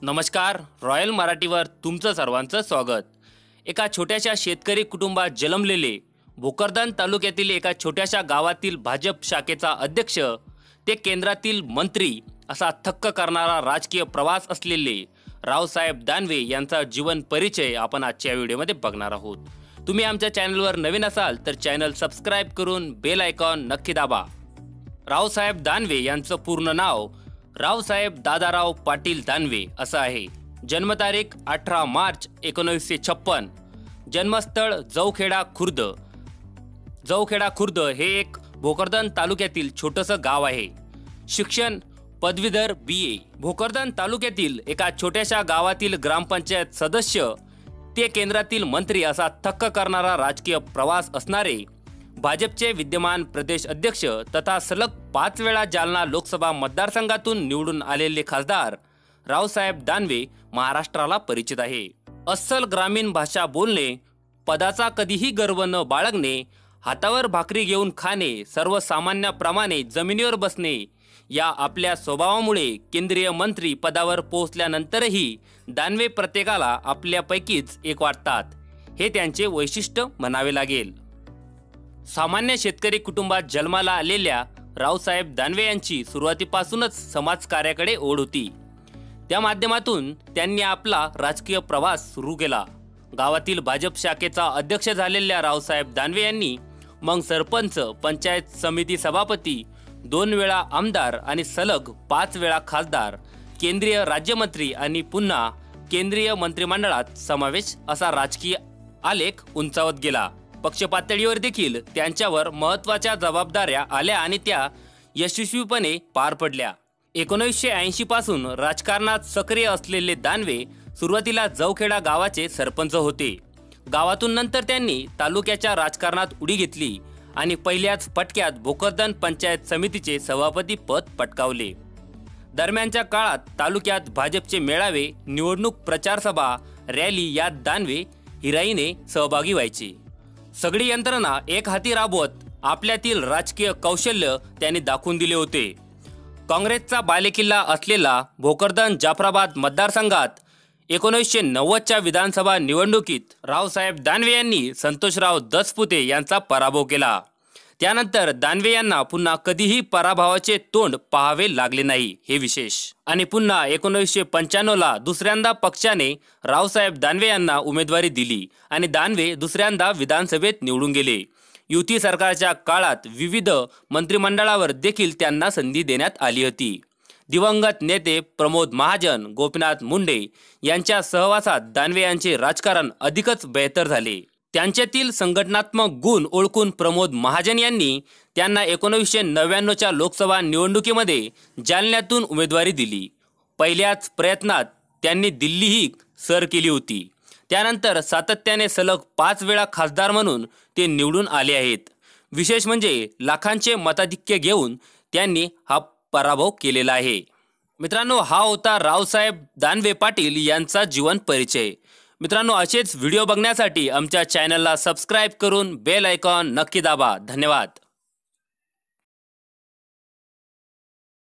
नमस्कार. रॉयल मराठीवर तुमचं सर्वांचं स्वागत. एका छोट्याशा शेतकरी कुटुंबात जन्मलेले भोकरदन तालुक्यातील एका छोट्याशा गावातील भाजप शाखेचा अध्यक्ष ते केंद्रातील मंत्री असा थक्क करणारा राजकीय प्रवास असलेले रावसाहेब दानवे यांचा जीवन परिचय आपण आजच्या व्हिडिओमध्ये बघणार आहोत. तुम्ही आमच्या चॅनलवर नवीन असाल तर चॅनल सबस्क्राइब करून बेल आयकॉन नक्की दाबा. रावसाहेब दानवे यांचं पूर्ण नाव रावसाहेब दादाराव पाटील दानवे असं आहे. जन्मतारीख 18 मार्च 1956. जन्मस्थळ जवखेडा खुर्द. जवखेडा खुर्द हे एक भोकरदन तालुक्यातील छोटंसं गाव आहे. शिक्षण पदवीधर BA. भोकरदन तालुक्यातील एका छोट्याशा गावातील ग्रामपंचायत सदस्य ते केंद्रातील मंत्री असा थक्क करणारा राजकीय प्रवास असणारे भाजपचे विद्यमान प्रदेश अध्यक्ष तथा सलग 5 वेळा जालना लोकसभा मतदारसंघातून निवडून आलेले खासदार रावसाहेब दानवे महाराष्ट्राला परिचित आहे. अस्सल ग्रामीण भाषा बोलणे, पदाचा कधीही गर्व न बाळगणे, हातावर भाकरी घेऊन खाणे, सर्वसामान्याप्रमाणे जमिनीवर बसणे या आपल्या स्वभावामुळे केंद्रीय मंत्री पदावर पोहोचल्यानंतरही दानवे प्रत्येकाला आपल्यापैकीच एक वाटतात. हे त्यांचे वैशिष्ट्य म्हणावे लागेल. सामान्य शेतकरी कुटुंबात जन्माला आलेल्या रावसाहेब दानवे यांची सुरुवातीपासूनच समाजकार्याकडे ओढ होती. त्या माध्यमातून त्यांनी आपला राजकीय प्रवास सुरू केला. गावातील भाजप शाखेचा अध्यक्ष झालेल्या रावसाहेब दानवे यांनी मग सरपंच, पंचायत समिती सभापती, 2 वेळा आमदार आणि सलग 5 वेळा खासदार, केंद्रीय राज्यमंत्री आणि पुन्हा केंद्रीय मंत्रिमंडळात समावेश असा राजकीय आलेख उंचावत गेला. पक्ष पातळीवर देखील त्यांच्यावर महत्त्वाच्या जबाबदाऱ्या आल्या आणि त्या यशस्वीपणे पार पडल्या. 1980 पासून राजकारणात सक्रिय असलेले दानवे सुरुवातीला जवखेडा गावाचे सरपंच होते. गावातून नंतर त्यांनी तालुक्याच्या राजकारणात उडी घेतली आणि पहिल्याच फटक्यात भोकरदन पंचायत समितीचे सभापती पद पटकावले. दरम्यानच्या काळात तालुक्यात भाजपचे मेळावे, निवडणूक प्रचार सभा, रॅली यात दानवे हिराईने सहभागी व्हायचे. सगळी यंत्रणा एक हाती राबवत आपल्यातील राजकीय कौशल्य त्यांनी दाखवून दिले होते. काँग्रेसचा बालेकिल्ला असलेला भोकरदन जाफराबाद मतदारसंघात 1990च्या विधानसभा निवडणुकीत रावसाहेब दानवे यांनी संतोषराव दसपुते यांचा पराभव केला. त्यानंतर दानवे यांना पुन्हा कधीही पराभवाचे तोंड पाहावे लागले नाही, हे विशेष. आणि पुन्हा 1995ला दुसऱ्यांदा पक्षाने रावसाहेब दानवे यांना उमेदवारी दिली आणि दानवे दुसऱ्यांदा विधानसभेत निवडून गेले. युती सरकारच्या काळात विविध मंत्रिमंडळावर देखील त्यांना संधी देण्यात आली होती. दिवंगत नेते प्रमोद महाजन, गोपीनाथ मुंडे यांच्या सहवासात दानवे यांचे राजकारण अधिकच बेहतर झाले. त्यांच्यातील संघटनात्मक गुण ओळखून प्रमोद महाजन यांनी त्यांना 1999च्या लोकसभा निवडणुकीमध्ये जालन्यातून उमेदवारी दिली. पहिल्याच प्रयत्नात त्यांनी दिल्लीही सर केली होती. त्यानंतर सातत्याने सलग 5 वेळा खासदार म्हणून ते निवडून आले आहेत. विशेष म्हणजे लाखांचे मताधिक्य घेऊन त्यांनी हा पराभव केलेला आहे. मित्रांनो, हा होता रावसाहेब दानवे पाटील यांचा जीवन परिचय. मित्रांनो, असेच व्हिडिओ बघण्यासाठी आमच्या चॅनलला सबस्क्राइब करून बेल आयकॉन नक्की दाबा. धन्यवाद.